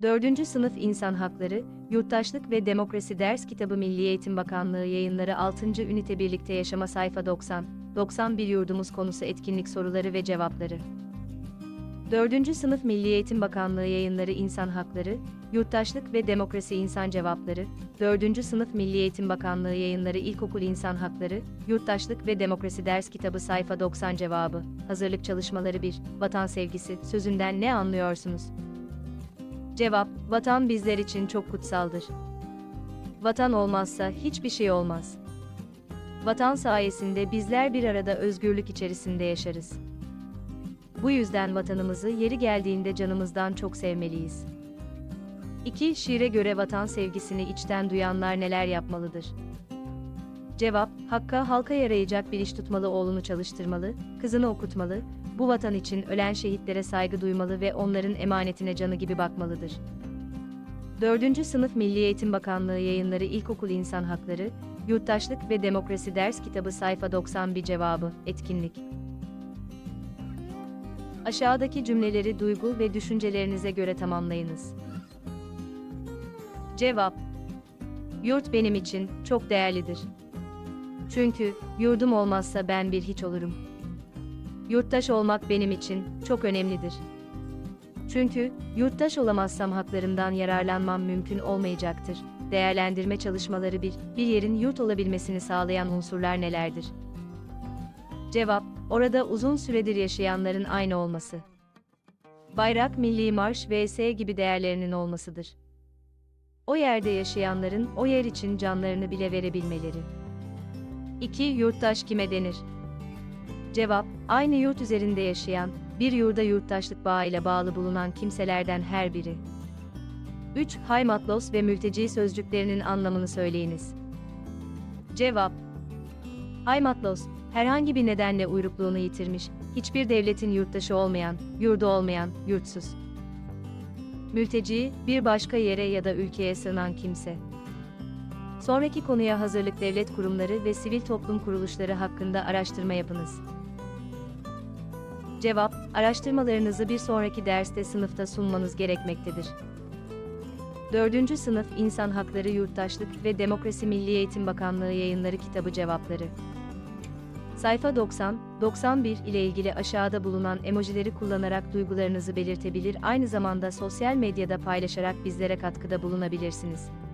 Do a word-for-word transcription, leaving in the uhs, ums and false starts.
dördüncü Sınıf İnsan Hakları, Yurttaşlık ve Demokrasi Ders Kitabı Milli Eğitim Bakanlığı Yayınları altıncı Ünite Birlikte Yaşama Sayfa doksan doksan bir Yurdumuz Konusu Etkinlik Soruları ve Cevapları. dördüncü Sınıf Milli Eğitim Bakanlığı Yayınları İnsan Hakları, Yurttaşlık ve Demokrasi İnsan Cevapları, dördüncü Sınıf Milli Eğitim Bakanlığı Yayınları İlkokul İnsan Hakları, Yurttaşlık ve Demokrasi Ders Kitabı Sayfa doksan Cevabı, Hazırlık Çalışmaları bir, Vatan Sevgisi, sözünden ne anlıyorsunuz? Cevap, vatan bizler için çok kutsaldır. Vatan olmazsa hiçbir şey olmaz. Vatan sayesinde bizler bir arada özgürlük içerisinde yaşarız. Bu yüzden vatanımızı yeri geldiğinde canımızdan çok sevmeliyiz. iki Şiire göre vatan sevgisini içten duyanlar neler yapmalıdır? Cevap, Hakka halka yarayacak bir iş tutmalı, oğlunu çalıştırmalı, kızını okutmalı, bu vatan için ölen şehitlere saygı duymalı ve onların emanetine canı gibi bakmalıdır. dördüncü Sınıf Milli Eğitim Bakanlığı Yayınları İlkokul İnsan Hakları, Yurttaşlık ve Demokrasi Ders Kitabı Sayfa doksan bir Cevabı, Etkinlik. Aşağıdaki cümleleri duygu ve düşüncelerinize göre tamamlayınız. Cevap: Yurt benim için çok değerlidir. Çünkü yurdum olmazsa ben bir hiç olurum. Yurttaş olmak benim için çok önemlidir. Çünkü yurttaş olamazsam haklarımdan yararlanmam mümkün olmayacaktır. Değerlendirme çalışmaları bir, bir yerin yurt olabilmesini sağlayan unsurlar nelerdir? Cevap: Orada uzun süredir yaşayanların aynı olması. Bayrak, milli marş vs gibi değerlerinin olmasıdır. O yerde yaşayanların o yer için canlarını bile verebilmeleri. iki Yurttaş kime denir? Cevap: Aynı yurt üzerinde yaşayan, bir yurda yurttaşlık bağıyla bağlı bulunan kimselerden her biri. üç Haymatlos ve mülteci sözcüklerinin anlamını söyleyiniz. Cevap: Haymatlos, herhangi bir nedenle uyrukluğunu yitirmiş, hiçbir devletin yurttaşı olmayan, yurdu olmayan, yurtsuz. Mülteci, bir başka yere ya da ülkeye sığınan kimse. Sonraki konuya hazırlık, devlet kurumları ve sivil toplum kuruluşları hakkında araştırma yapınız. Cevap: Araştırmalarınızı bir sonraki derste sınıfta sunmanız gerekmektedir. dördüncü Sınıf İnsan Hakları, Yurttaşlık ve Demokrasi Milli Eğitim Bakanlığı Yayınları Kitabı Cevapları. Sayfa doksan doksan bir ile ilgili aşağıda bulunan emojileri kullanarak duygularınızı belirtebilir, aynı zamanda sosyal medyada paylaşarak bizlere katkıda bulunabilirsiniz.